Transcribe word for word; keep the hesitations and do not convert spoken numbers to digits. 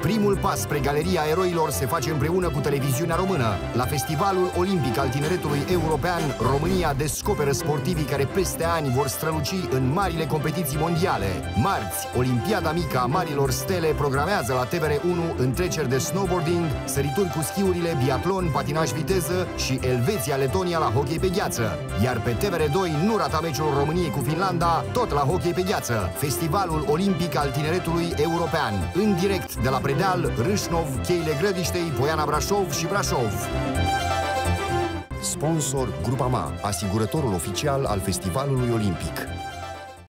Primul pas spre Galeria Eroilor se face împreună cu televiziunea română. La Festivalul Olimpic al Tineretului European, România descoperă sportivii care peste ani vor străluci în marile competiții mondiale. Marți, Olimpiada Mică a Marilor Stele programează la T V R unu întreceri de snowboarding, sărituri cu schiurile, biatlon, patinaj viteză și Elveția-Letonia la hockey pe gheață. Iar pe T V R doi nu rata meciul României cu Finlanda, tot la hockey pe gheață. Festivalul Olimpic al Tineretului European, în direct de la Predeal, Râșnov, Cheile Grădiștei, Poiana Brașov și Brașov. Sponsor Grupama, asigurătorul oficial al Festivalului Olimpic.